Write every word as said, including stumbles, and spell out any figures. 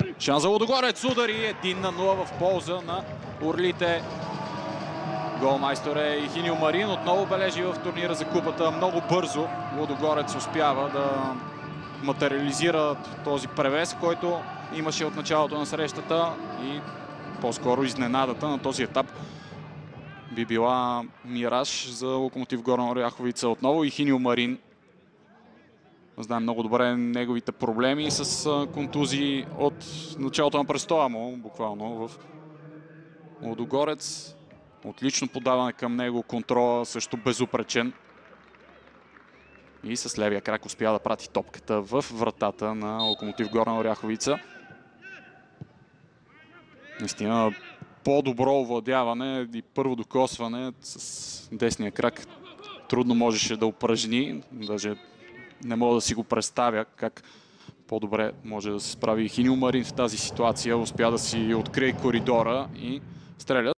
Шанс за Лудогорец, удари един на нула в полза на орлите. Голмайстор е и Хиньо Марин. Отново бележи в турнира за купата. Много бързо Лудогорец успява да материализира този превес, който имаше от началото на срещата, и по-скоро изненадата на този етап би била мираж за Локомотив Горна Оряховица. Отново и Хиньо Марин. Знаем много добре неговите проблеми с контузии от началото на престоя му, буквално в Лудогорец. Отлично подаване към него, контрола също безупречен. И с левия крак успя да прати топката в вратата на Локомотив Горна Оряховица. Наистина по-добро овладяване и първо докосване с десния крак трудно можеше да упражни. Даже не мога да си го представя как по-добре може да се справи Хиньо Марин в тази ситуация. Успя да си открие коридора и стреля.